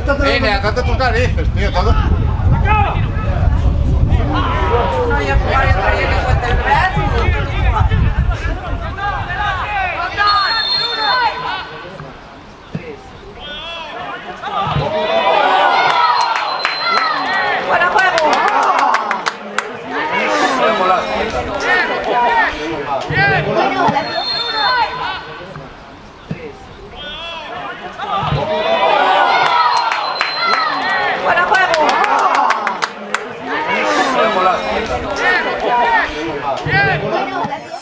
Date tus narices, tío, todo. No, ya jugaría otra vez que cuenta el brazo. ¡Fuera juego! ¡Fuera juego! Bien.